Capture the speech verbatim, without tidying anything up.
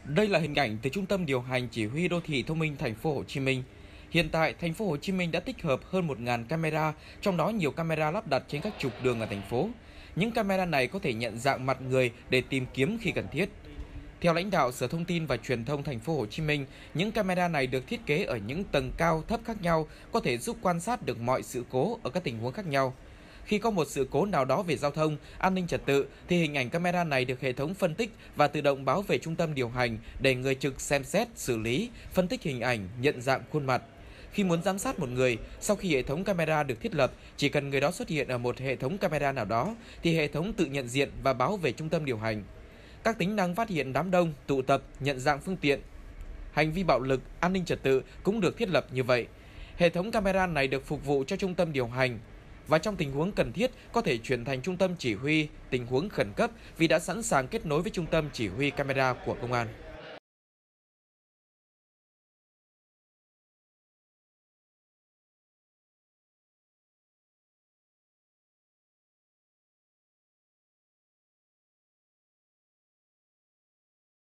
Đây là hình ảnh từ Trung tâm điều hành chỉ huy đô thị thông minh thành phố Hồ Chí Minh. Hiện tại, thành phố Hồ Chí Minh đã tích hợp hơn một nghìn camera, trong đó nhiều camera lắp đặt trên các trục đường ở thành phố. Những camera này có thể nhận dạng mặt người để tìm kiếm khi cần thiết. Theo lãnh đạo Sở Thông tin và Truyền thông thành phố Hồ Chí Minh, những camera này được thiết kế ở những tầng cao thấp khác nhau, có thể giúp quan sát được mọi sự cố ở các tình huống khác nhau. Khi có một sự cố nào đó về giao thông, an ninh trật tự, thì hình ảnh camera này được hệ thống phân tích và tự động báo về trung tâm điều hành để người trực xem xét, xử lý, phân tích hình ảnh, nhận dạng khuôn mặt. Khi muốn giám sát một người, sau khi hệ thống camera được thiết lập, chỉ cần người đó xuất hiện ở một hệ thống camera nào đó, thì hệ thống tự nhận diện và báo về trung tâm điều hành. Các tính năng phát hiện đám đông, tụ tập, nhận dạng phương tiện, hành vi bạo lực, an ninh trật tự cũng được thiết lập như vậy. Hệ thống camera này được phục vụ cho trung tâm điều hành và trong tình huống cần thiết có thể chuyển thành trung tâm chỉ huy tình huống khẩn cấp vì đã sẵn sàng kết nối với trung tâm chỉ huy camera của công an.